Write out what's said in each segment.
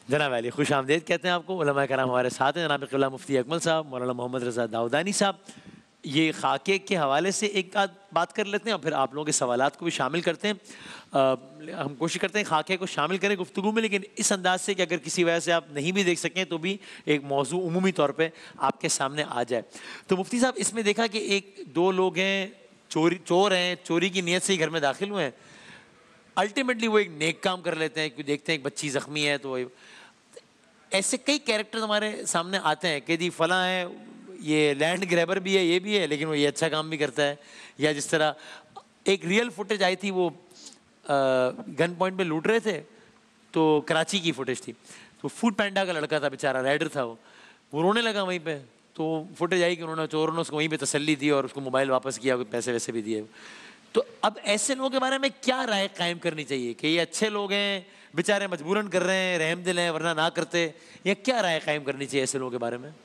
جناب علی خوش آمدید کہتے ہیں آپ کو. علماء کرام ہمارے ساتھ ہیں, جناب قبلہ مفتی اکمل صاحب, مولانا محمد رضا داؤدانی صاحب. یہ خاکے کے حوالے سے ایک بات کر لیتے ہیں اور پھر آپ لوگوں کے سوالات کو بھی شامل کرتے ہیں. ہم کوشش کرتے ہیں خاکے کو شامل کریں گفتگو میں, لیکن اس انداز سے کہ اگر کسی وجہ سے آپ نہیں بھی دیکھ سکیں تو بھی ایک موضوع عمومی طور پہ آپ کے سامنے آ جائے. تو مفتی صاحب اس میں دیکھا کہ ایک دو لوگ ہیں, چور ہیں, چوری کی نیت سے ہی گھر میں داخل ہوئے ہیں. الٹیمیٹلی وہ ایک نیک کام کر لیتے ہیں, دیکھتے ہیں ایک بچی زخمی ہے تو ایسے کئی کیریکٹر ہمارے سامنے آتے ہیں کہ جی فلاں ہے, یہ لینڈ گریبر بھی ہے, یہ بھی ہے, لیکن وہ یہ اچھا کام بھی کرتا ہے. یا جس طرح ایک ریئل فوٹیج آئی تھی, وہ گن پوائنٹ پہ لوٹ رہے تھے, تو کراچی کی فوٹیج تھی, تو فوڈ پینڈا کا لڑکا تھا بیچارہ, رائڈر تھا, وہ رونے لگا وہیں پہ. تو فوٹیج آئی کہ چوروں نے اس کو وہیں پہ تسلی دی اور اس کو موبائل واپس کیا, پیسے ویسے بھی دیے. تو اب ایسے لوگوں کے بارے میں کیا رائے قائم کرنی چاہیے کہ یہ اچھے لوگ ہیں, بیچارے مجبوراً کر رہے ہیں, رحم دل ہیں ورنہ نہ کرتے, یا کیا رائے قائم کرنی چاہیے ایسے لوگوں کے بارے میں؟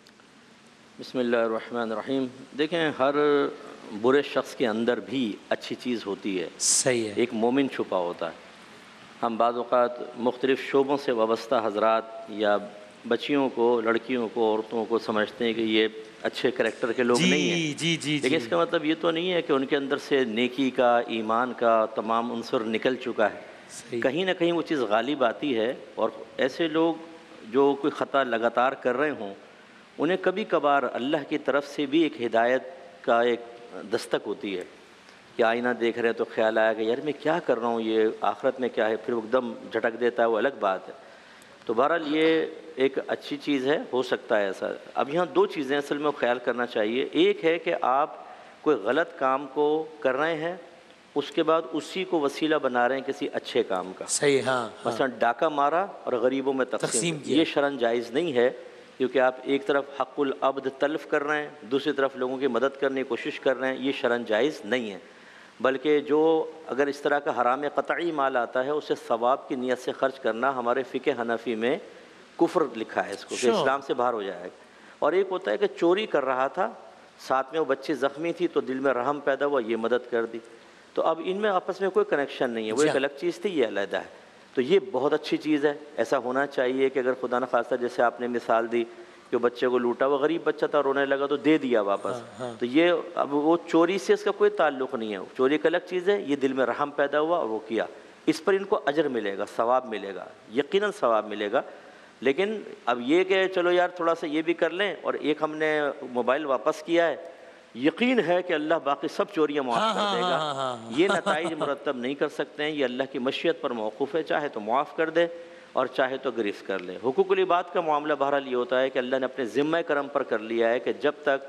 بسم اللہ الرحمن الرحیم. دیکھیں, ہر برے شخص کے اندر بھی اچھی چیز ہوتی ہے. صحیح ہے. ایک مومن چھپا ہوتا ہے. ہم بعض اوقات مختلف شعبوں سے وابستہ حضرات یا بچیوں کو, لڑکیوں کو, عورتوں کو سمجھتے ہیں کہ یہ اچھے کریکٹر کے لوگ نہیں ہیں. جی جی لیکن اس کا مطلب یہ تو نہیں ہے کہ ان کے اندر سے نیکی کا, ایمان کا تمام عنصر نکل چکا ہے. کہیں نہ کہیں وہ چیز غالب آتی ہے. اور ایسے لوگ جو کوئی خطا لگاتار کر رہے ہوں, انہیں کبھی کبھار اللہ کی طرف سے بھی ایک ہدایت کا ایک دستک ہوتی ہے کہ آئینہ دیکھ رہے ہیں تو خیال آیا کہ یار میں کیا کر رہا ہوں, یہ آخرت میں کیا ہے, پھر وہ ایک دم جھٹک دیتا ہے, وہ الگ بات ہے. تو بہرحال یہ ایک اچھی چیز ہے, ہو سکتا ہے ایسا. اب یہاں دو چیزیں اصل میں خیال کرنا چاہیے. ایک ہے کہ آپ کوئی غلط کام کو کر رہے ہیں, اس کے بعد اسی کو وسیلہ بنا رہے ہیں کسی اچھے کام کا. صحیح. ہاں, مثلا ڈاکہ مارا اور غریبوں میں تقسیم کیا, یہ شرعاً جائز نہیں ہے, کیونکہ آپ ایک طرف حق العبد تلف کر رہے ہیں, دوسری طرف لوگوں کی مدد کرنے کی کوشش کر رہے ہیں. یہ شرعاً جائز نہیں ہے. بلکہ جو اگر اس طرح کا حرام قطعی مال آتا ہے, اسے ثواب کی نیت سے خرچ کرنا ہمارے فقہ حنفی میں کفر لکھا ہے اس کو, کہ اسلام سے باہر ہو جائے گا. اور ایک ہوتا ہے کہ چوری کر رہا تھا, ساتھ میں وہ بچی زخمی تھی, تو دل میں رحم پیدا ہوا, یہ مدد کر دی. تو اب ان میں آپس میں کوئی کنیکشن نہیں ہے, وہ ایک الگ چیز تھی, یہ علیحدہ ہے. تو یہ بہت اچھی چیز ہے. ایسا ہونا چاہیے کہ اگر خدا نخواستہ جیسے آپ نے مثال دی کہ بچے کو لوٹا, وہ غریب بچہ تھا, رونے لگا تو دے دیا واپس, تو یہ اب وہ چوری سے اس کا کوئی تعلق نہیں ہے. چوری ایک الگ چیز ہے, یہ دل میں رحم پیدا ہوا اور وہ کیا, اس پر ان کو اجر ملے گا, ثواب ملے گا, یقیناً ثواب ملے گا. لیکن اب یہ کہ چلو یار تھوڑا سا یہ بھی کر لیں, اور ایک ہم نے موبائل واپس کیا ہے, یقین ہے کہ اللہ باقی سب چوریاں معاف کر دے گا. یہ نتائج مرتب نہیں کر سکتے ہیں, یہ اللہ کی مشیت پر موقوف ہے, چاہے تو معاف کر دے اور چاہے تو گرفت کر لے. حقوق العباد کا معاملہ بہرحال یہ ہوتا ہے کہ اللہ نے اپنے ذمہ کرم پر کر لیا ہے کہ جب تک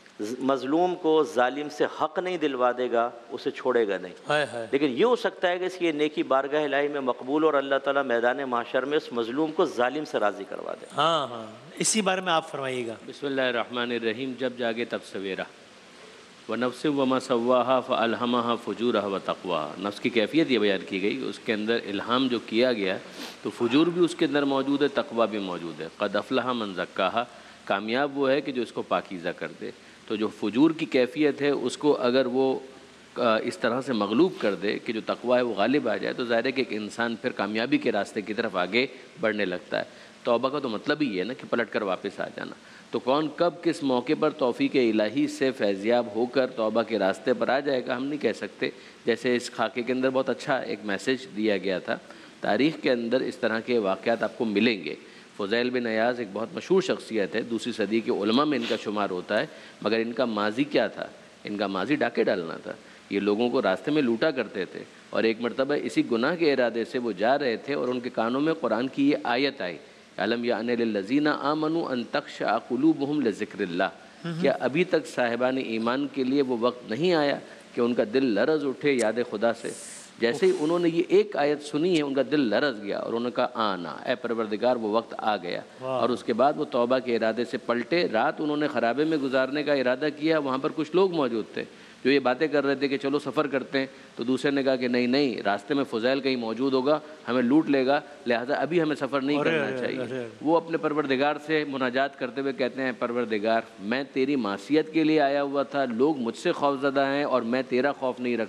مظلوم کو ظالم سے حق نہیں دلوا دے گا, اسے چھوڑے گا نہیں. لیکن یہ ہو سکتا ہے کہ اس کی نیکی بارگاہ الہی میں مقبول اور اللہ تعالیٰ میدان محشر میں اس مظلوم کو ظالم سے راضی کروا دے. ہاں, اسی بارے میں آپ فرمائیے گا. بسم اللہ الرحمن الرحیم. جب جاگے تب سویرا. وَنَفْسٍ وَمَا سَوَّاهَا فَأَلْهَمَهَا فُجُورَهَا وَتَقْوَاهَا. نفس کی کیفیت یہ بیان کی گئی, اس کے اندر الہام جو کیا گیا تو فجور بھی اس کے اندر موجود ہے, تقویٰ بھی موجود ہے. قَدْ أَفْلَحَ مَنْ زَكَّاهَا. کامیاب وہ ہے کہ جو اس کو پاکیزہ کر دے. تو جو فجور کی کیفیت ہے اس کو اگر وہ اس طرح سے مغلوب کر دے کہ جو تقویٰ ہے وہ غالب آ جائے, تو ظاہر ہے کہ ایک انسان پھر کامیابی کے راستے کی طرف آگے بڑھنے لگتا ہے. توبہ کا تو مطلب ہی ہے نا کہ پلٹ کر واپس آ جانا. تو کون کب کس موقع پر توفیق الہی سے فیضیاب ہو کر توبہ کے راستے پر آ جائے گا ہم نہیں کہہ سکتے. جیسے اس خاکے کے اندر بہت اچھا ایک میسیج دیا گیا تھا. تاریخ کے اندر اس طرح کے واقعات آپ کو ملیں گے. فضیل بن عیاض ایک بہت مشہور شخصیت ہے, دوسری صدی کے علماء میں ان کا شمار ہوتا ہے, مگر ان کا ماضی کیا تھا؟ ان کا ماضی ڈاکے ڈالنا تھا. یہ لوگوں کو راستے میں لوٹا کرتے تھے, اور ایک مرتبہ اسی گناہ کے ارادے سے وہ جا رہے تھے اور ان کے کانوں میں قرآن کی یہ آیت آئی, علم یعن للذین آمنوا ان تخشع قلوبہم لذکر اللہ. کیا ابھی تک صاحبان ایمان کے لیے وہ وقت نہیں آیا کہ ان کا دل لرز اٹھے یاد خدا سے؟ جیسے ہی انہوں نے یہ ایک آیت سنی ہے ان کا دل لرز گیا, اور انہوں نے کہا آنا اے پروردگار وہ وقت آ گیا. اور اس کے بعد وہ توبہ کے ارادے سے پلٹے. رات انہوں نے خرابے میں گزارنے کا ارادہ کیا, وہاں پر کچھ لوگ موجود تھے جو یہ باتیں کر رہے تھے کہ چلو سفر کرتے ہیں, تو دوسرے نے کہا کہ نہیں نہیں, راستے میں فضیل کہیں موجود ہوگا, ہمیں لوٹ لے گا, لہٰذا ابھی ہمیں سفر نہیں کرنا چاہیے. وہ اپنے پروردگار سے مناجات کرتے ہوئے کہتے ہیں پروردگار میں تیری معصیت کے لیے آیا ہوا تھا, لوگ مجھ سے خوف زدہ ہیں اور میں تیرا خوف نہیں رکھتا,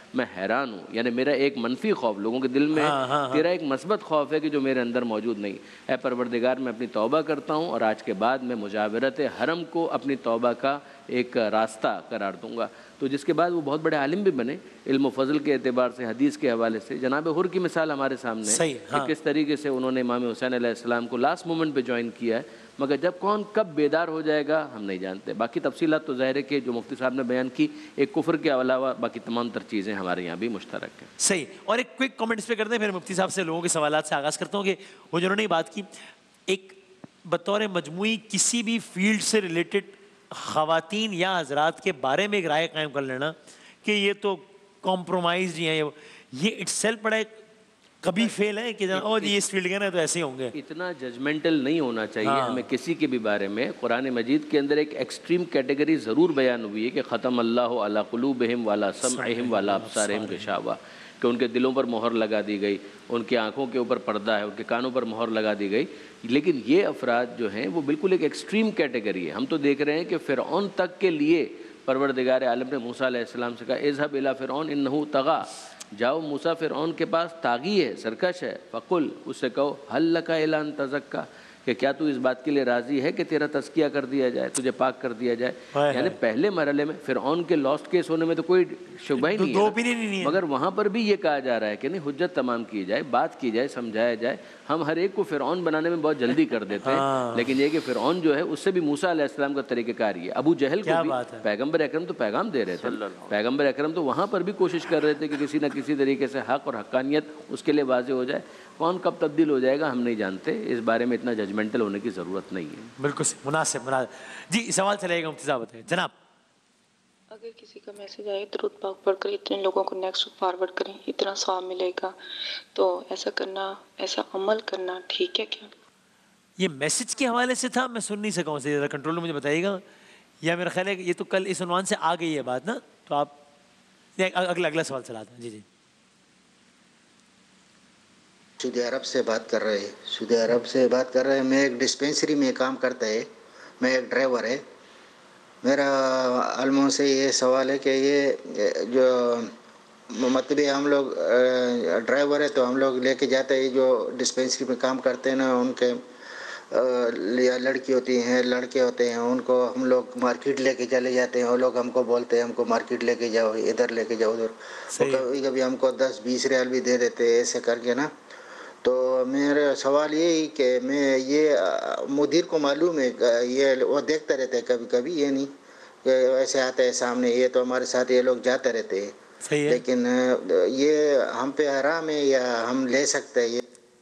میں حیران ہوں. یعنی میرا ایک منفی خوف لوگوں کے دل میں تیرا ایک مثبت خوف ہے کہ جو میرے اندر موجود نہیں. اے پروردگار میں اپنی توبہ کرتا ہوں اور آج کے بعد میں مجاورت حرم کو اپنی توبہ کا ایک راستہ قرار دوں گا. تو جس کے بعد وہ بہت بڑے عالم بھی بنے علم و فضل کے اعتبار سے, حدیث کے حوالے سے. جناب حر کی مثال ہمارے سامنے ہے کہ کس طریقے سے انہوں نے امام حسین علیہ السلام کو لاسٹ مومنٹ پہ جوائن کیا ہے, مگر جب کون کب بیدار ہو جائے گا ہم نہیں جانتے. باقی تفصیلات تو ظاہر ہے کہ جو مفتی صاحب نے بیان کی, ایک کفر کے علاوہ باقی تمام تر چیزیں ہمارے یہاں بھی مشترک ہیں. صحیح. اور ایک کوئک کامنٹ اس پہ کرتے ہیں, پھر مفتی صاحب سے لوگوں کے سوالات سے آغاز کرتا ہوں کہ وہ جنہوں نے بات کی, ایک بطور مجموعی کسی بھی فیلڈ سے ریلیٹڈ خواتین یا حضرات کے بارے میں ایک رائے قائم کر لینا کہ یہ تو کمپرومائز ہی ہیں, یہ اٹس سیلف بڑا ایک کبھی فیل ہے کہ یہ اس فیلڈ کے نا تو ایسے ہی ہوں گے. اتنا ججمنٹل نہیں ہونا چاہیے ہمیں کسی کے بھی بارے میں. قرآن مجید کے اندر ایک ایکسٹریم کیٹیگری ضرور بیان ہوئی ہے کہ ختم اللہ علی قلوبہم وعلی سمعہم وعلی ابصارہم غشاوہ, کہ ان کے دلوں پر مہر لگا دی گئی, ان کی آنکھوں کے اوپر پردہ ہے, ان کے کانوں پر مہر لگا دی گئی. لیکن یہ افراد جو ہیں وہ بالکل ایک ایکسٹریم کیٹیگری ہے. ہم تو دیکھ رہے ہیں کہ فرعون تک کے لیے پروردگار عالم نے موسیٰ علیہ السلام سے کہا اذهب الی فرعون انہ طغی, جاؤ موسیٰ فرعون کے پاس طاغی ہے, سرکش ہے. فقل, اس سے کہو هل لک الی ان تزکی, کہ کیا تو اس بات کے لیے راضی ہے کہ تیرا تزکیہ کر دیا جائے, تجھے پاک کر دیا جائے. یعنی پہلے مرحلے میں فرعون کے لاسٹ کیس ہونے میں تو کوئی شبہ ہی نہیں ہے, مگر وہاں پر بھی یہ کہا جا رہا ہے کہ نہیں حجت تمام کی جائے, بات کی جائے, سمجھایا جائے. ہم ہر ایک کو فرعون بنانے میں بہت جلدی کر دیتے ہیں, لیکن یہ کہ فرعون جو ہے اس سے بھی موسیٰ علیہ السلام کا طریقہ کار یہ. ابو جہل کو بھی پیغمبر اکرم تو پیغام دے رہے تھے, پیغمبر اکرم تو وہاں پر بھی کوشش کر رہے تھے کہ کسی نہ کسی طریقے سے حق اور حقانیت اس کے لیے واضح ہو جائے. کون کب تبدیل ہو جائے گا ہم نہیں جانتے, اس بارے میں اتنا ججمنٹل ہونے کی ضرورت نہیں ہے. بالکل مناسب. جی سوال چلے گا مفتی صاحب بتائیں جناب. اگر کسی کا میسج آئے درود پاک پڑھ کر اتنے لوگوں کو نیکسٹ فارورڈ کریں, اتنا ثواب ملے گا, تو ایسا کرنا, ایسا عمل کرنا ٹھیک ہے کیا؟ یہ میسج کے حوالے سے تھا, میں سن نہیں سکا ہوں, ذرا کنٹرول میں مجھے بتائیے گا. یا میرا خیال ہے کہ یہ تو کل اس عنوان سے آ گئی ہے بات نا, تو آپ اگلا سوال چلاتے ہیں. جی جی. سعودی عرب سے بات کر رہے ہیں, سعودی عرب سے بات کر رہے ہیں. میں ایک ڈسپینسری میں کام کرتا ہے, میں ایک ڈرائیور ہے. میرا علموں سے یہ سوال ہے کہ یہ جو مطلب ہم لوگ ڈرائیور ہے تو ہم لوگ لے کے جاتے ہیں, جو ڈسپینسری میں کام کرتے ہیں نا, ان کے لڑکی ہوتی ہیں, لڑکے ہوتے ہیں, ان کو ہم لوگ مارکیٹ لے کے چلے جاتے ہیں. وہ لوگ ہم کو بولتے ہیں ہم کو مارکیٹ لے کے جاؤ, ادھر لے کے جاؤ ادھر. کبھی کبھی ہم کو 10-20 ریال بھی دے دیتے ایسے کر کے نا. تو میرا سوال یہی کہ میں یہ مدیر کو معلوم ہے, یہ وہ دیکھتا رہتا ہے کبھی کبھی, یہ نہیں کہ ایسے آتا ہے سامنے, یہ تو ہمارے ساتھ یہ لوگ جاتے رہتے ہیں. لیکن یہ ہم پہ حرام ہے یا ہم لے سکتے ہیں؟ یہ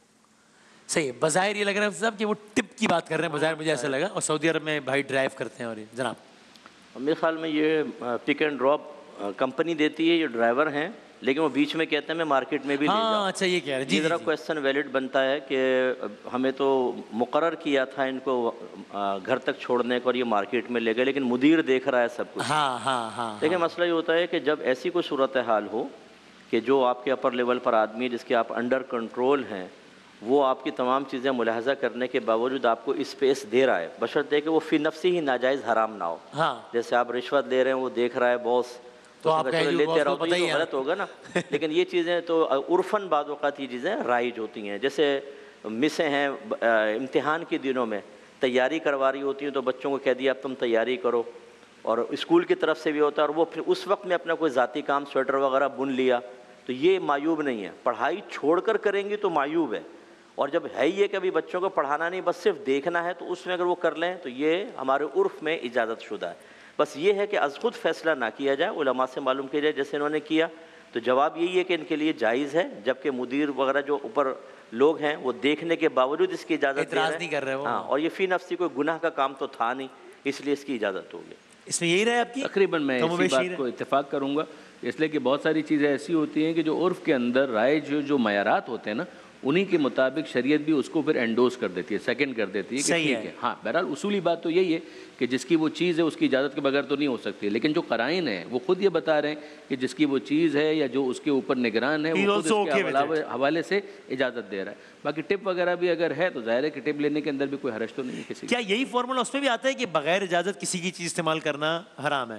صحیح. بظاہر یہ لگ رہا ہے صاحب کہ وہ ٹپ کی بات کر رہے ہیں, بظاہر مجھے ایسا لگا. اور سعودی عرب میں بھائی ڈرائیو کرتے ہیں. اور جناب میرے خیال میں یہ پک اینڈ ڈراپ کمپنی دیتی ہے, یہ ڈرائیور ہیں, لیکن وہ بیچ میں کہتے ہیں میں مارکیٹ میں بھی لے جاؤں. اچھا یہ کہہ رہے ہیں. جی ذرا کویسچن ویلڈ بنتا ہے کہ ہمیں تو مقرر کیا تھا ان کو گھر تک چھوڑنے کو اور یہ مارکیٹ میں لے گئے, لیکن مدیر دیکھ رہا ہے سب کچھ. لیکن مسئلہ یہ ہوتا ہے کہ جب ایسی کوئی صورتحال ہو کہ جو آپ کے اپر لیول پر آدمی ہے, جس کے آپ انڈر کنٹرول ہیں, وہ آپ کی تمام چیزیں ملاحظہ کرنے کے باوجود آپ کو اسپیس دے رہا ہے, بشرطے کہ وہ فی نفسی ہی ناجائز حرام نہ ہو. جیسے آپ رشوت لے رہے ہیں, وہ دیکھ رہا ہے باس, تو آپ لیتے رہو تو یہ غلط ہوگا نا. لیکن یہ چیزیں تو عرفاً بعض اوقات یہ چیزیں رائج ہوتی ہیں. جیسے مسیں ہیں امتحان کے دنوں میں تیاری کروا رہی ہوتی ہیں, تو بچوں کو کہہ دیا اب تم تیاری کرو, اور اسکول کی طرف سے بھی ہوتا ہے, اور وہ پھر اس وقت میں اپنا کوئی ذاتی کام سویٹر وغیرہ بن لیا, تو یہ معیوب نہیں ہے. پڑھائی چھوڑ کر کریں گی تو معیوب ہے. اور جب ہے یہ کہ ابھی بچوں کو پڑھانا نہیں بس صرف دیکھنا ہے, تو اس میں اگر وہ کر لیں تو یہ ہمارے عرف میں اجازت شدہ ہے. بس یہ ہے کہ از خود فیصلہ نہ کیا جائے, علماء سے معلوم کیا جائے جیسے انہوں نے کیا. تو جواب یہی ہے کہ ان کے لیے جائز ہے, جبکہ مدیر وغیرہ جو اوپر لوگ ہیں وہ دیکھنے کے باوجود اس کی اجازت نہیں کر رہے. ہاں, اور یہ فی نفسی کوئی گناہ کا کام تو تھا نہیں, اس لیے اس کی اجازت ہوگی. اس میں یہی رہے آپ کی تقریباً میں اسی بات کو اتفاق کروں گا, اس لیے کہ بہت ساری چیزیں ایسی ہوتی ہیں کہ جو عرف کے اندر رائج جو معیارات ہوتے ہیں نا, انہی کے مطابق شریعت بھی اس کو پھر انڈوز کر دیتی ہے, سیکنڈ کر دیتی ہے کہ ٹھیک ہے. ہاں بہرحال اصولی بات تو یہی ہے کہ جس کی وہ چیز ہے اس کی اجازت کے بغیر تو نہیں ہو سکتی, لیکن جو قرائن ہیں وہ خود یہ بتا رہے ہیں کہ جس کی وہ چیز ہے یا جو اس کے اوپر نگران ہے وہ خود اس کے حوالے سے اجازت دے رہا ہے. باقی ٹپ وغیرہ بھی اگر ہے تو ظاہر ہے کہ ٹپ لینے کے اندر بھی کوئی حرج تو نہیں ہے کسی. کیا یہی فارمولا اس میں بھی آتا ہے کہ بغیر اجازت کسی کی چیز استعمال کرنا حرام ہے؟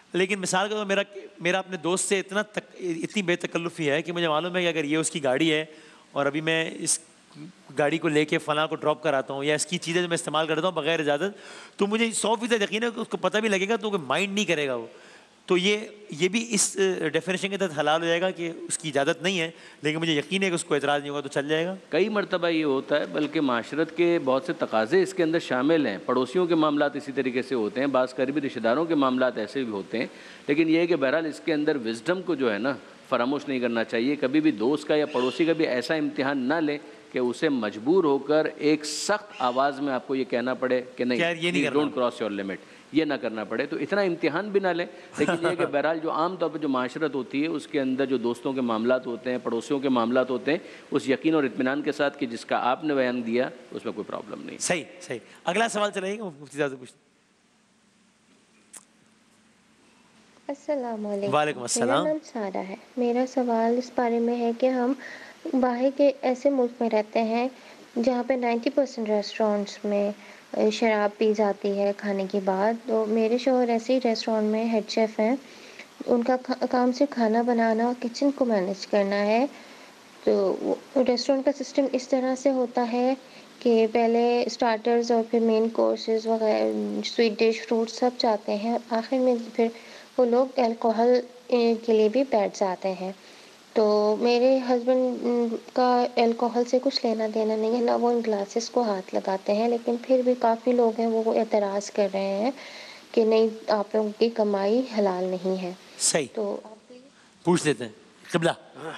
لیکن مثال کے طور پر میرا اپنے دوست سے اتنی بے تکلفی ہے کہ مجھے معلوم ہے کہ اگر یہ اس کی گاڑی ہے اور ابھی میں اس گاڑی کو لے کے فلاں کو ڈراپ کراتا ہوں یا اس کی چیزیں جو میں استعمال کرتا ہوں بغیر اجازت, تو مجھے 100% یقین ہے کہ اس کو پتہ بھی لگے گا تو مائنڈ نہیں کرے گا وہ. تو یہ بھی اس ڈیفینیشن کے تحت حلال ہو جائے گا کہ اس کی اجازت نہیں ہے, لیکن مجھے یقین ہے کہ اس کو اعتراض نہیں ہوگا تو چل جائے گا. کئی مرتبہ یہ ہوتا ہے, بلکہ معاشرت کے بہت سے تقاضے اس کے اندر شامل ہیں. پڑوسیوں کے معاملات اسی طریقے سے ہوتے ہیں, بعض قریبی رشتہ داروں کے معاملات ایسے بھی ہوتے ہیں, لیکن یہ ہے کہ بہرحال اس کے اندر وزڈم کو جو ہے نا فراموش نہیں کرنا چاہیے. کبھی بھی دوست کا یا پڑوسی کا بھی ایسا امتحان نہ لیں کہ اسے مجبور ہو کر ایک سخت آواز میں آپ کو یہ کہنا پڑے کہ نہیں, ڈونٹ کراس یور لمٹ, یہ نہ کرنا پڑے. تو اتنا امتحان بھی نہ لیں. لیکن یہ کہ بہرحال جو عام طور پہ جو معاشرت ہوتی ہے اس کے اندر جو دوستوں کے معاملات ہوتے ہیں, پڑوسیوں کے معاملات ہوتے ہیں, اس یقین اور اطمینان کے ساتھ کہ جس کا آپ نے بیان دیا اس میں کوئی پرابلم نہیں. صحیح. اگلا سوال چلائیے گا مفتی صاحب سے پوچھتے. السلام علیکم. وعلیکم السلام. میرا نام سارہ ہے. میرا سوال اس بارے میں ہے کہ ہم باہر کے ایسے ملک میں رہتے ہیں جہاں پہ 90% ریسٹورینٹس میں شراب پی جاتی ہے کھانے کے بعد. تو میرے شوہر ایسے ہی ریسٹورینٹ میں ہیڈ شیف ہیں, ان کا کام سے کھانا بنانا, کچن کو مینیج کرنا ہے. تو ریسٹورینٹ کا سسٹم اس طرح سے ہوتا ہے کہ پہلے اسٹارٹرز اور پھر مین کورسز وغیرہ, سویٹ ڈش, فروٹ سب جاتے ہیں, آخر میں پھر وہ لوگ الکوہل کے لیے بھی بیٹھ جاتے ہیں. تو میرے ہسبینڈ کا الکوہل سے کچھ لینا دینا نہیں ہے, نہ وہ ان گلاسز کو ہاتھ لگاتے ہیں, لیکن پھر بھی کافی لوگ ہیں وہ اعتراض کر رہے ہیں کہ نہیں, آپ لوگوں کی کمائی حلال نہیں ہے. صحیح, تو پوچھ لیتے ہیں. قبلہ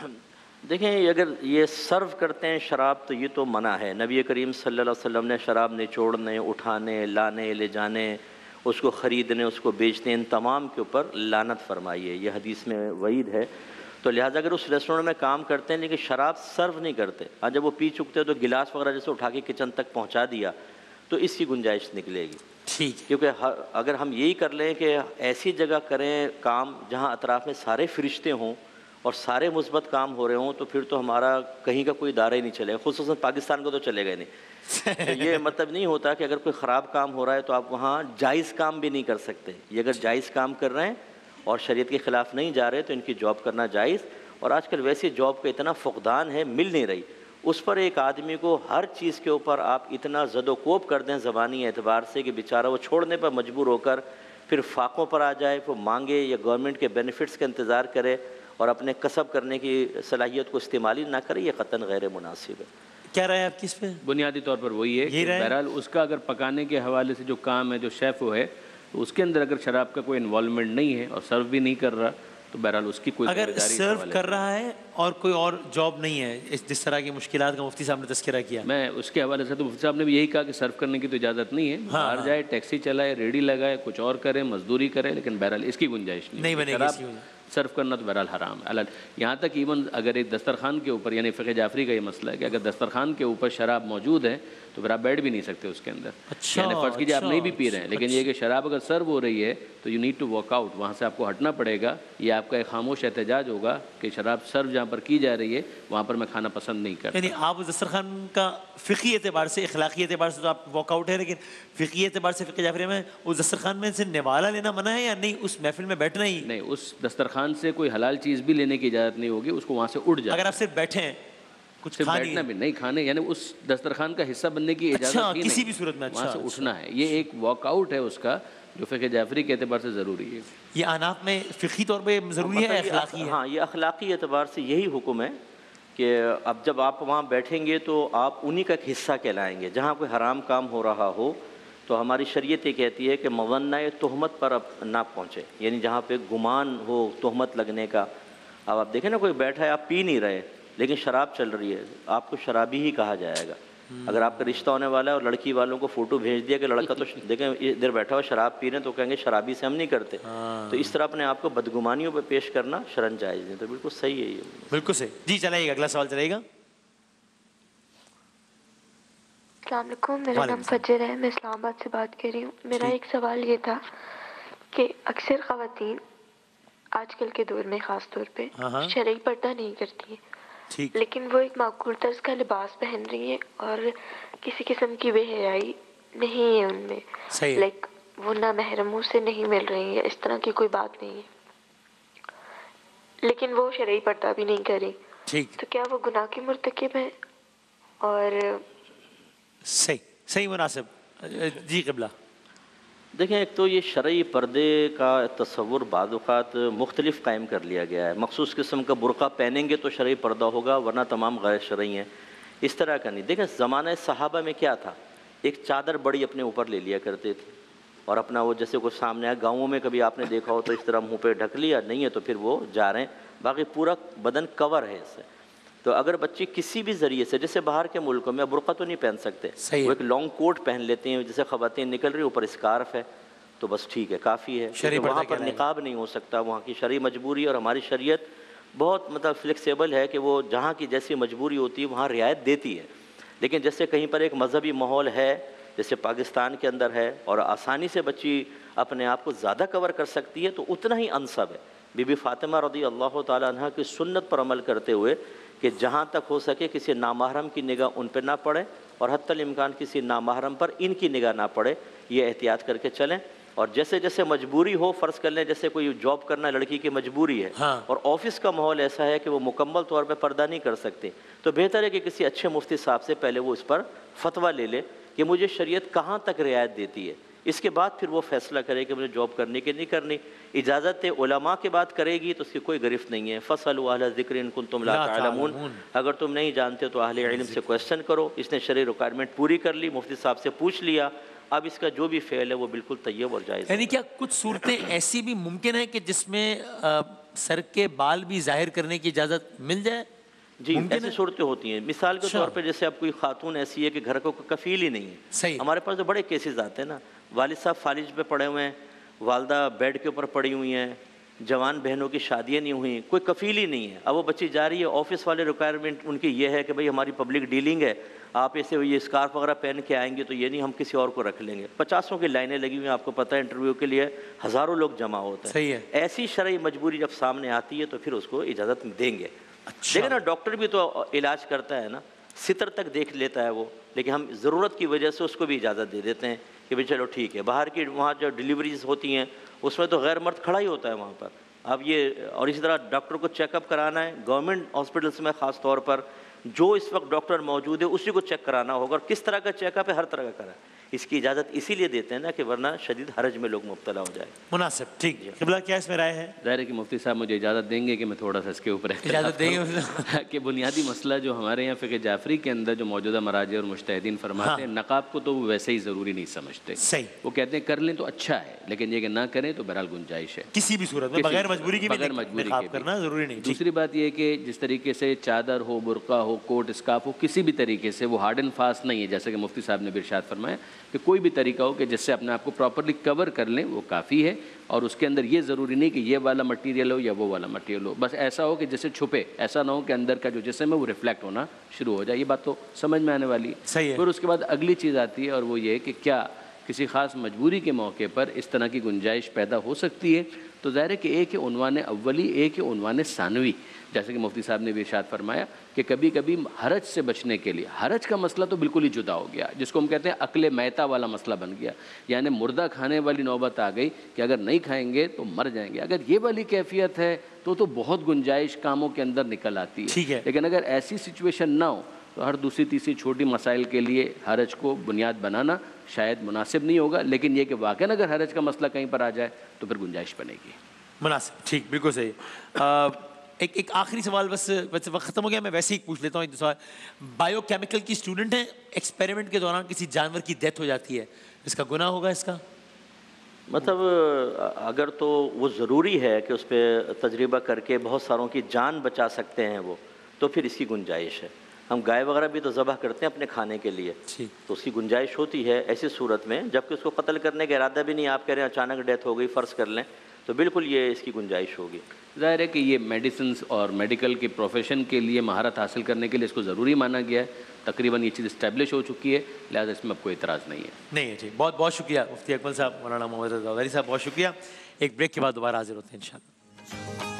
دیکھیں, اگر یہ سرو کرتے ہیں شراب تو یہ تو منع ہے. نبی کریم صلی اللہ علیہ وسلم نے شراب نچوڑنے, اٹھانے, لانے, لے جانے, اس کو خریدنے, اس کو بیچنے, ان تمام کے اوپر لعنت فرمائی ہے. یہ حدیث میں وعید ہے. تو لہٰذا اگر اس ریسٹورینٹ میں کام کرتے ہیں لیکن شراب سرو نہیں کرتے, ہاں جب وہ پی چکتے ہیں تو گلاس وغیرہ جیسے اٹھا کے کچن تک پہنچا دیا تو اس کی گنجائش نکلے گی. ٹھیک. کیونکہ اگر ہم یہی کر لیں کہ ایسی جگہ کریں کام جہاں اطراف میں سارے فرشتے ہوں اور سارے مثبت کام ہو رہے ہوں تو پھر تو ہمارا کہیں کا کوئی ادارہ ہی نہیں چلے گا, خصوصاً پاکستان کو تو چلے گا نہیں. تو یہ مطلب نہیں ہوتا کہ اگر کوئی خراب کام ہو رہا ہے تو آپ وہاں جائز کام بھی نہیں کر سکتے. یہ اگر جائز کام کر رہے ہیں اور شریعت کے خلاف نہیں جا رہے تو ان کی جاب کرنا جائز. اور آج کل ویسے جاب کا اتنا فقدان ہے, مل نہیں رہی. اس پر ایک آدمی کو ہر چیز کے اوپر آپ اتنا زد و کوب کر دیں زبانی اعتبار سے کہ بیچارہ وہ چھوڑنے پر مجبور ہو کر پھر فاقوں پر آ جائے, وہ مانگے یا گورنمنٹ کے بینیفٹس کا انتظار کرے اور اپنے کسب کرنے کی صلاحیت کو استعمال ہی نہ کرے, یہ قطعاً غیر مناسب ہے. کیا رہا ہے آپ کس پہ؟ بنیادی طور پر وہی ہے کہ بہرحال اس کا اگر پکانے کے حوالے سے جو کام ہے, جو شیف وہ ہے, تو اس کے اندر اگر شراب کا کوئی انوالومنٹ نہیں ہے اور سرو بھی نہیں کر رہا تو بہرحال اس کی کوئی اگر سرو کر رہا ہے اور کوئی اور جاب نہیں ہے, جس طرح کی مشکلات کا مفتی صاحب نے تذکرہ کیا, میں اس کے حوالے سے تو مفتی صاحب نے بھی یہی کہا کہ سرو کرنے کی تو اجازت نہیں ہے. باہر جائے, ٹیکسی چلائے, ریڈی لگائے, کچھ اور کرے, مزدوری کرے, لیکن بہرحال اس کی گنجائش نہیں بنے گی. سرو کرنا تو بہرحال حرام ہے. یہاں تک ایون اگر ایک دسترخوان کے اوپر, یعنی فقہ جعفری کا یہ مسئلہ ہے کہ اگر دسترخوان کے اوپر شراب موجود ہے تو پھر آپ بیٹھ بھی نہیں سکتے اس کے اندر. یعنی فرض کیجیے آپ نہیں بھی پی رہے ہیں, لیکن یہ کہ شراب اگر سرو ہو رہی ہے تو you need to walk out, وہاں سے آپ کو ہٹنا پڑے گا. یہ آپ کا ایک خاموش احتجاج ہوگا کہ شراب سرو جہاں پر کی جا رہی ہے وہاں پر میں کھانا پسند نہیں کرتا. یعنی آپ دسترخوان کا فقہی اعتبار سے, اخلاقی اعتبار سے تو آپ واک آؤٹ ہے, لیکن فقہی اعتبار سے فقہ جعفری میں اس دسترخوان میں سے نوالا لینا منع ہے یا نہیں, اس محفل میں بیٹھنا ہی نہیں, اس دسترخوان سے کوئی حلال چیز بھی لینے کی اجازت نہیں ہوگی, اس کو وہاں سے اٹھ جائے. اگر آپ صرف بیٹھے ہیں, کچھ بیٹھنا بھی نہیں, کھانے یعنی اس دسترخوان کا حصہ بننے کی اجازت ہی نہیں, کسی بھی صورت میں وہاں سے اٹھنا ہے. یہ ایک واک آؤٹ ہے اس کا جو فقہ جعفری کے اعتبار سے ضروری ہے. یہ آناف میں فقہی طور پہ ضروری ہے, اخلاقی ہے؟ ہاں, یہ اخلاقی اعتبار سے یہی حکم ہے کہ اب جب آپ وہاں بیٹھیں گے تو آپ انہی کا ایک حصہ کہلائیں گے. جہاں کوئی حرام کام ہو رہا ہو تو ہماری شریعت یہ کہتی ہے کہ مظنہ تہمت پر اب نہ پہنچے, یعنی جہاں پہ گمان ہو تہمت لگنے کا. اب آپ دیکھیں نا, کوئی بیٹھا ہے, آپ پی نہیں رہے لیکن شراب چل رہی ہے, آپ کو شرابی ہی کہا جائے گا. اگر آپ کا رشتہ ہونے والا ہے اور لڑکی والوں کو فوٹو بھیج دیا کہ لڑکا تو دیکھیں ادھر بیٹھا ہو شراب پی رہے ہیں, تو کہیں گے شرابی سے ہم نہیں کرتے. تو اس طرح اپنے آپ کو بدگمانیوں پہ پیش کرنا شرعاً جائز نہیں. تو بالکل صحیح ہے یہ, بالکل صحیح. جی چلائیے گا, اگلا سوال چلائے گا. السلام علیکم, میرا نام فجر ہے, میں اسلام آباد سے بات کر رہی ہوں. میرا ایک سوال یہ تھا کہ اکثر خواتین آج کل کے دور میں خاص طور پہ شرعی پردہ نہیں کرتی ہیں, لیکن وہ ایک معقول طرز کا لباس پہن رہی ہیں اور کسی قسم کی بے حیائی نہیں ہے ان میں. لائک وہ نامحرموں سے نہیں مل رہی ہے، اس طرح کی کوئی بات نہیں ہے، لیکن وہ شرعی پردہ بھی نہیں کر رہی، ٹھیک، تو کیا وہ گناہ کی مرتکب ہے؟ اور صحیح مناسب جی قبلہ. دیکھیں، ایک تو یہ شرعی پردے کا تصور بعض اوقات مختلف قائم کر لیا گیا ہے. مخصوص قسم کا برقع پہنیں گے تو شرعی پردہ ہوگا، ورنہ تمام غیر شرعی ہیں. اس طرح کا نہیں. دیکھیں زمانہ صحابہ میں کیا تھا، ایک چادر بڑی اپنے اوپر لے لیا کرتے تھے اور اپنا وہ جیسے کوئی سامنے آیا، گاؤں میں کبھی آپ نے دیکھا ہو تو اس طرح منہ پہ ڈھک لیا، نہیں ہے تو پھر وہ جا رہے ہیں، باقی پورا بدن کور ہے اس سے. تو اگر بچے کسی بھی ذریعے سے، جیسے باہر کے ملکوں میں برقع تو نہیں پہن سکتے، وہ ایک لانگ کوٹ پہن لیتے ہیں، جیسے خواتین نکل رہی اوپر اسکارف ہے تو بس ٹھیک ہے، کافی ہے. وہاں پر نقاب نہیں ہو سکتا، وہاں کی شرعی مجبوری، اور ہماری شریعت بہت فلیکسیبل ہے کہ وہ جہاں کی جیسی مجبوری ہوتی ہے وہاں رعایت دیتی ہے. لیکن جیسے کہیں پر ایک مذہبی ماحول ہے جیسے پاکستان کے اندر ہے اور آسانی سے بچی اپنے آپ کو زیادہ کور کر سکتی ہے، تو اتنا ہی انسب ہے بی بی فاطمہ رضی اللہ تعالیٰ عنہ کی سنت پر عمل کرتے ہوئے کہ جہاں تک ہو سکے کسی نامحرم کی نگاہ ان پہ نہ پڑے اور حتی الامکان کسی نامحرم پر ان کی نگاہ نہ پڑے، یہ احتیاط کر کے چلیں. اور جیسے جیسے مجبوری ہو، فرض کر لیں جیسے کوئی جاب کرنا لڑکی کی مجبوری ہے اور آفس کا ماحول ایسا ہے کہ وہ مکمل طور پہ پردہ نہیں کر سکتے، تو بہتر ہے کہ کسی اچھے مفتی صاحب سے پہلے وہ اس پر فتویٰ لے لے کہ مجھے شریعت کہاں تک رعایت دیتی ہے. اس کے بعد پھر وہ فیصلہ کرے کہ مجھے جاب کرنی کہ نہیں کرنی. اجازت علماء کے بات کرے گی تو اس کی کوئی گرفت نہیں ہے. فَاسْأَلُوا أَهْلَ الذِّكْرِ إِن كُنتُمْ لَا تَعْلَمُونَ، اگر تم نہیں جانتے تو اہل علم سے کویسچن کرو. اس نے شرعی ریکوائرمنٹ پوری کر لی، مفتی صاحب سے پوچھ لیا، اب اس کا جو بھی فعل ہے وہ بالکل طیب اور جائز ہے. یعنی کیا کچھ صورتیں ایسی بھی ممکن ہیں کہ جس میں سر کے بال بھی ظاہر کرنے کی اجازت مل جائے؟ جی ایسی صورتیں ہوتی ہیں. مثال کے طور پہ جیسے اب کوئی خاتون ایسی ہے کہ گھر کو کفیل ہی نہیں ہے، ہمارے پاس تو بڑے کیسز آتے ہیں نا، والد صاحب فالج پہ پڑے ہوئے ہیں، والدہ بیڈ کے اوپر پڑی ہوئی ہیں، جوان بہنوں کی شادیاں نہیں ہوئیں، کوئی کفیل ہی نہیں ہے. اب وہ بچی جا رہی ہے، آفس والے ریکوائرمنٹ ان کی یہ ہے کہ بھئی ہماری پبلک ڈیلنگ ہے، آپ ایسے یہ اسکارف وغیرہ پہن کے آئیں گے تو یہ نہیں، ہم کسی اور کو رکھ لیں گے. 50 کی لائنیں لگی ہوئی ہیں، آپ کو پتہ ہے انٹرویو کے لیے ہزاروں لوگ جمع ہوتے ہیں. ایسی شرعی مجبوری جب سامنے آتی ہے تو پھر اس کو اجازت دیں گے. دیکھیں نا، ڈاکٹر بھی تو علاج کرتا ہے نا، ستر تک دیکھ لیتا ہے وہ، لیکن ہم ضرورت کی وجہ سے اس کو بھی اجازت دے دیتے ہیں کہ بھئی چلو ٹھیک ہے. باہر کی وہاں جو ڈیلیوریز ہوتی ہیں اس میں تو غیر مرد کھڑا ہی ہوتا ہے وہاں پر. اب یہ اور اسی طرح ڈاکٹر کو چیک اپ کرانا ہے گورنمنٹ ہاسپٹلس میں، خاص طور پر جو اس وقت ڈاکٹر موجود ہے اسی کو چیک کرانا ہوگا. اور کس طرح کا چیک اپ ہے؟ ہر طرح کا کرا. اس کی اجازت اسی لیے دیتے ہیں نا کہ ورنہ شدید حرج میں لوگ مبتلا ہو جائے. مناسب. ٹھیک. قبلہ کیا اس میں رائے ہے؟ ظاہر ہے کہ مفتی صاحب مجھے اجازت دیں گے کہ میں تھوڑا سا اس کے اوپر اجازت دیں گے کہ بنیادی مسئلہ جو ہمارے یہاں فقہ جعفری کے اندر جو موجودہ مراجع اور مجتہدین فرماتے ہیں، نقاب کو تو وہ ویسے ہی ضروری نہیں سمجھتے. صحیح. وہ کہتے ہیں کر لیں تو اچھا ہے، لیکن یہ کہ نہ کریں تو بہرحال گنجائش ہے کسی بھی صورت میں، بغیر مجبوری کی بغیر مجبوری کے کرنا ضروری نہیں. دوسری بات یہ کہ جس طریقے سے چادر ہو، برقع ہو، کوٹ اسکارف ہو، کسی بھی طریقے سے وہ ہارڈ اینڈ فاسٹ نہیں ہے، جیسے کہ مفتی صاحب نے بھی ارشاد فرمایا کہ کوئی بھی طریقہ ہو کہ جس سے اپنے آپ کو پراپرلی کور کر لیں وہ کافی ہے. اور اس کے اندر یہ ضروری نہیں کہ یہ والا مٹیریل ہو یا وہ والا مٹیریل ہو، بس ایسا ہو کہ جسے چھپے، ایسا نہ ہو کہ اندر کا جو جسم ہے وہ ریفلیکٹ ہونا شروع ہو جائے. یہ بات تو سمجھ میں آنے والی ہے. صحیح ہے. پھر اس کے بعد اگلی چیز آتی ہے اور وہ یہ کہ کیا کسی خاص مجبوری کے موقع پر اس طرح کی گنجائش پیدا ہو سکتی ہے. تو ظاہر ہے کہ ایک ہے عنوان اولی، ایک ہے عنوان ثانوی. جیسے کہ مفتی صاحب نے بھی ارشاد فرمایا کہ کبھی کبھی حرج سے بچنے کے لیے، حرج کا مسئلہ تو بالکل ہی جدا ہو گیا، جس کو ہم کہتے ہیں عقل میتا والا مسئلہ بن گیا، یعنی مردہ کھانے والی نوبت آ گئی کہ اگر نہیں کھائیں گے تو مر جائیں گے. اگر یہ والی کیفیت ہے تو بہت گنجائش کاموں کے اندر نکل آتی ہے. لیکن اگر ایسی سچویشن نہ ہو تو ہر دوسری تیسری چھوٹی مسائل کے لیے حرج کو بنیاد بنانا شاید مناسب نہیں ہوگا. لیکن یہ کہ واقعاً اگر حرج کا مسئلہ کہیں پر آ جائے تو پھر گنجائش بنے گی. مناسب. ٹھیک، بالکل صحیح. ایک آخری سوال، بس وقت ختم ہو گیا، میں ویسے ہی پوچھ لیتا ہوں. ایک سوال، بایو کیمیکل کی اسٹوڈنٹ ہیں، ایکسپیریمنٹ کے دوران کسی جانور کی ڈیتھ ہو جاتی ہے، اس کا گناہ ہوگا اس کا؟ مطلب اگر تو وہ ضروری ہے کہ اس پہ تجربہ کر کے بہت ساروں کی جان بچا سکتے ہیں وہ، تو پھر اس کی گنجائش ہے. ہم گائے وغیرہ بھی تو ذبح کرتے ہیں اپنے کھانے کے لیے، تو اس کی گنجائش ہوتی ہے ایسی صورت میں، جبکہ اس کو قتل کرنے کا ارادہ بھی نہیں، آپ کہہ رہے ہیں اچانک ڈیتھ ہو گئی فرض کر لیں، تو بالکل یہ اس کی گنجائش ہوگی. ظاہر ہے کہ یہ میڈیسنز اور میڈیکل کے پروفیشن کے لیے مہارت حاصل کرنے کے لیے اس کو ضروری مانا گیا ہے. تقریباً یہ چیز اسٹیبلش ہو چکی ہے، لہٰذا اس میں اب کوئی اعتراض نہیں ہے. نہیں ہے. ٹھیک، بہت بہت شکریہ مفتی اکمل صاحب، مولانا محمد رضا داؤدانی صاحب، بہت شکریہ. ایک بریک کے بعد دوبارہ حاضر ہوتے ہیں انشاءاللہ.